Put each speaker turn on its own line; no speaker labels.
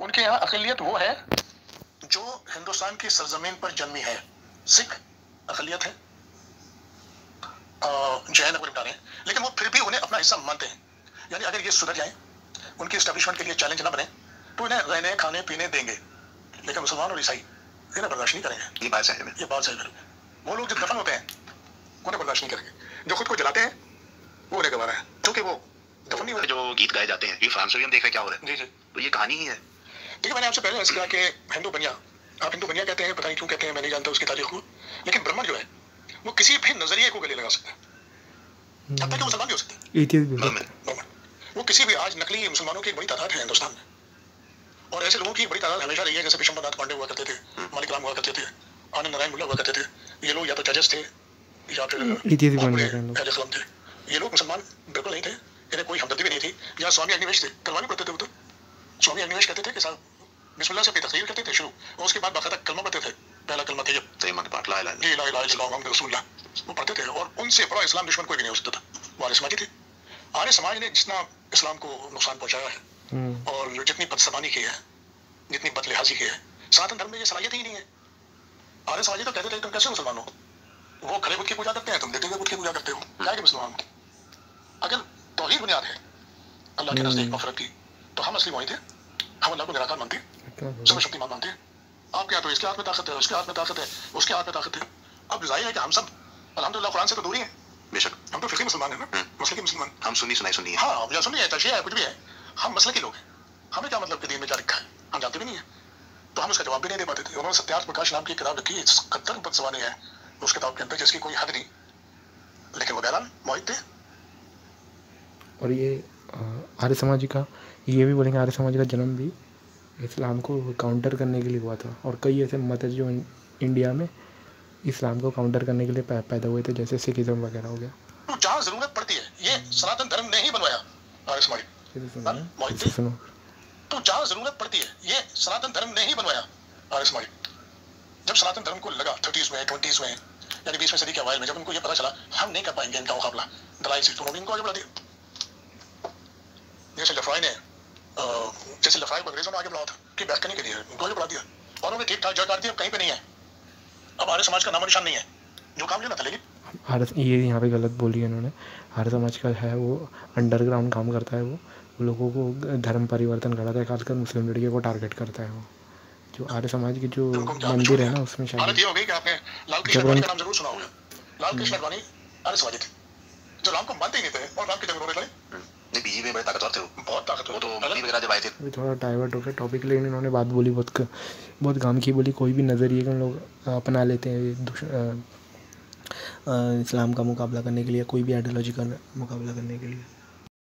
उनके यहाँ अक़लियत वो है जो हिंदुस्तान की सरजमीन पर जन्मी है। सिख अक़लियत है, जैन अगर बता रहे हैं, लेकिन वो फिर भी उन्हें अपना हिस्सा मानते हैं। यानी अगर ये सुधर जाए, उनकी एस्टेब्लिशमेंट के लिए चैलेंज ना बने, तो इन्हें रहने खाने पीने देंगे। लेकिन मुसलमान और ईसाई इन्हें बर्दाश्त नहीं करेंगे। ये बात सही है। ये बात सही है। वो लोग जो दफन होते हैं उन्हें बर्दाश्त नहीं करेंगे, जो खुद को जलाते हैं वो उन्हें गवारा है, क्योंकि वो दफन नहीं होते। जो गीत गाए जाते हैं, ये फ्रांस में हम देख रहे हैं क्या हो रहा है। जी जी, तो ये कहानी ही है। देखिए, मैंने आपसे पहले ऐसे कहा कि हिंदू बनिया, आप हिंदू बनिया कहते हैं, पता नहीं क्यों कहते हैं, मैं नहीं जानता उसकी तारीख को, लेकिन ब्राह्मण जो है वो किसी भी नजरिए को गले लगा सकता है, जब तक कि मुसलमान भी हो सकते हैं। वो किसी भी, आज नकली मुसलमानों की एक बड़ी तादाद है हिंदुस्तान में, और ऐसे लोगों की बड़ी तादाद हमेशा रही है, जैसे विशंबरनाथ पांडे हुआ करते थे, मालिक राम हुआ करते थे, आनंद नारायण मुल्ला हुआ करते थे। ये लोग या तो जजेस थे या फिर थे। ये लोग मुसलमान बिल्कुल नहीं थे, इन्हें कोई हमदर्दी भी नहीं थी। या स्वामी अग्निवेश थे, कलमा भी पढ़ते थे। वो तो स्वामी अग्निवेश कहते थे कि साहब बिस्मिल्लाह से अपनी तकरीर करते थे शुरू, और उसके बाद बाकायदा कलमा पढ़ते थे। पहला कलमा तैयब, ला इलाहा इल्लल्लाह मुहम्मद रसूलुल्लाह, वो पढ़ते थे। और उनसे बड़ा इस्लाम दुश्मन कोई भी नहीं हो सकता था। वो आर्य समाजी थे। आर्य समाज ने जितना इस्लाम को नुकसान पहुंचाया है और जितनी बदसमानी की है, जितनी बदलिहाजी की है, सनातन धर्म में ये सलाहियत ही नहीं है। आर्य समाजी तो कहते थे तुम कैसे मुसलमान हो, वो खड़े बुत की पूजा करते हैं, तुम देते हुए बुत की पूजा करते हो, क्या है मुसलमान। अगर तौहीद बुनियाद है अल्लाह के नज़दीक मग़फ़िरत की, तो हम असली मोहित हैं। हम अल्लाह को निराकार मानते हैं, सर्वशक्तिमान मानते हैं। आपके हाथ में, इसके हाथ में ताकत है, उसके हाथ में ताकत है, उसके हाथ में ताकत है। अब जाहिर है कि हम सब अल्हम्दुलिल्लाह कुरान से तो दूर ही हैं। बेशक हम तो फिक्री मुसलमान हैं ना, मसलकी मुसलमान। हम सुन्नी सुनाई सुन्नी है। हाँ, या सुन्नी है, तशय्युअ है, कुछ भी है, हम मसलकी लोग हैं। हमें क्या मतलब कि दीन में क्या लिखा है हम जानते भी नहीं है, तो हम उसका जवाब भी नहीं दे पाते थे। उन्होंने सत्यार्थ प्रकाश नाम की किताब लिखी, कत्तर बदसवानी है उस किताब के अंदर, जिसकी कोई हद नहीं, लेकिन वो बहरहाल मोहित थे।
और ये आर्य समाज का, ये भी बोलेंगे आर्य समाज का जन्म भी इस्लाम को काउंटर करने के लिए हुआ था। और कई ऐसे मत जो इंडिया में इस्लाम को काउंटर करने के लिए पैदा हुए थे, जैसे सिखिज्म वगैरह हो गया।
तो जहाँ जरूरत पड़ती है, ये सनातन धर्म ने ही बनवाया आर्य समाज। सुनो, तो जहाँ जरूरत पड़ती है, ये सनातन धर्म ने ही बनवाया आर्य समाज। जब सनातन धर्म को लगा 30s में 20s में, यानी 20वीं सदी के अवाइल में, जब उनको ये पता चला हम नहीं कर पाएंगे इनका मुकाबला दलाइल से, तो उन्होंने इनको आगे बढ़ा दिया। जैसे लफराई ने, जैसे लफराई को अंग्रेजों ने आगे बढ़ाया था कि बहस करने के लिए, उनको आगे बढ़ा दिया और उन्होंने ठीक ठाक जड़ काट दिया, कहीं पे नहीं है। अब आर्य समाज का नामो निशान नहीं है, जो काम लेना था। लेकिन
ये यहाँ पे गलत बोली है इन्होंने। आर्य समाज का है वो अंडरग्राउंड काम करता है, वो लोगों को धर्म परिवर्तन कराता है, खासकर मुस्लिम लड़कियों को टारगेट करता है। वो जो आर्य समाज की जो मंदिर है ना, उसमें शायद
ये हो गई कि आपने लाल कृष्ण अडवाणी का नाम जरूर सुना होगा। लाल कृष्ण अडवाणी आर्य समाजी थे, जो राम को मानते ही नहीं थे और राम की जंग लड़े। नहीं, बीजेपी में बड़े ताकतवर थे, बहुत ताकतवर। तो मोदी वगैरह जब आए थे,
थोड़ा डाइवर्ट हो गया टॉपिक, लेकिन इन्होंने बात बोली बहुत काम की बोली। कोई भी नज़रिए के लोग अपना लेते हैं इस्लाम का मुकाबला करने के लिए, कोई भी आइडियोलॉजी का मुकाबला करने के लिए।